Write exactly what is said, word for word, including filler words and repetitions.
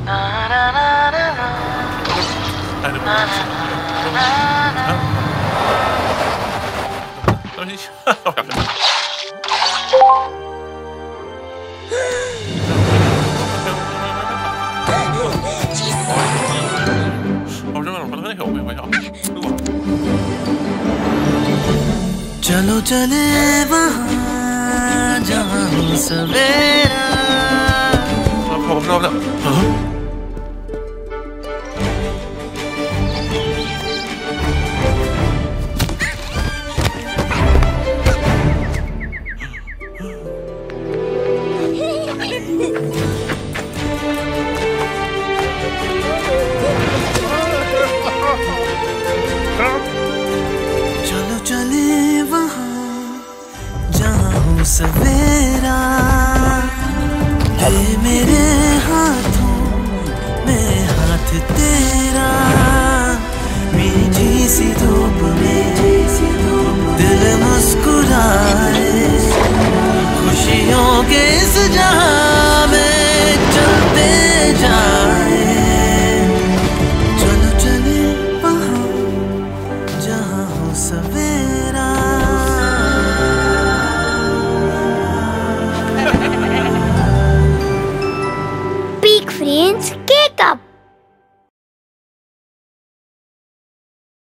चलो चले वहाँ जहाँ हो सवेरा। ผมรอบแล้ว चलो चले वहाँ जहाँ हो सवेरा। दे मेरे हाथों में हाथ तेरा। मीठी सी धूप में दिल मुस्कुराए, खुशियों के इस जहां